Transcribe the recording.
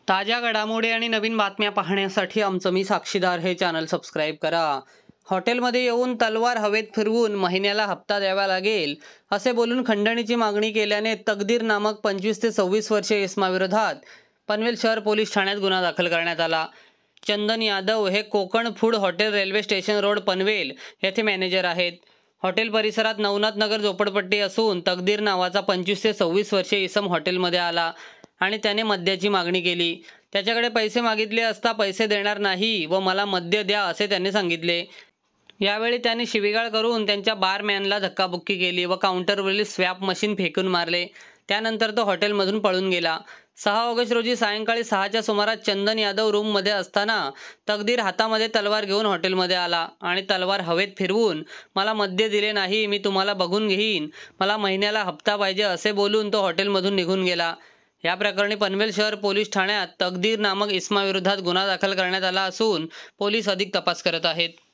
ताज्या घडामोडी आणि नवीन बातम्या पाहण्यासाठी आमचं मी साक्षीदार हे चॅनल सबस्क्राईब करा। हॉटेलमध्ये येऊन तलवार हवेत फिरवून महिन्याला हप्ता द्यावा लागेल असे बोलून खंडणीची मागणी केल्याने तकदीर नामक 25 ते 26 वर्षीय इसमाविरोधात पनवेल शहर पोलीस ठाण्यात गुन्हा दाखल करण्यात आला। चंदन यादव हे Konkan food hotel railway station road Panvel येथे मॅनेजर आहेत। हॉटेल परिसरात नवनाथ नगर झोपडपट्टी असून तकदीर नावाचा 25 ते 26 वर्षीय इसम हॉटेलमध्ये आला आणि त्याने मद्याची मागणी केली। त्याच्याकडे पैसे मागितले असता पैसे देणार नाही व मला मद्य द्या असे त्यांनी सांगितले। यावेळी त्याने शिवीगाळ करून त्यांच्या बारमॅनला धक्काबुक्की केली व काउंटरवरील स्वॅप मशीन फेकून मारले। त्यानंतर तो हॉटेलमधून पळून गेला। 6 ऑगस्ट रोजी सायंकाळी 6च्या सुमारास चंदन यादव रूममध्ये असताना तकदीर हातामध्ये तलवार घेऊन हॉटेलमध्ये आला आणि तलवार हवेत फिरवून मला मद्य दिले नाही मी तुम्हाला बघून घेईन, मला महिन्याला हप्ता पाहिजे असे बोलून तो हॉटेलमधून निघून गेला। या प्रकरणी पनवेल शहर पोलीस ठाण्यात तकदीर नामक इसमाविरोधात गुन्हा दाखल करण्यात आला असून पोलीस अधिक तपास करत आहेत।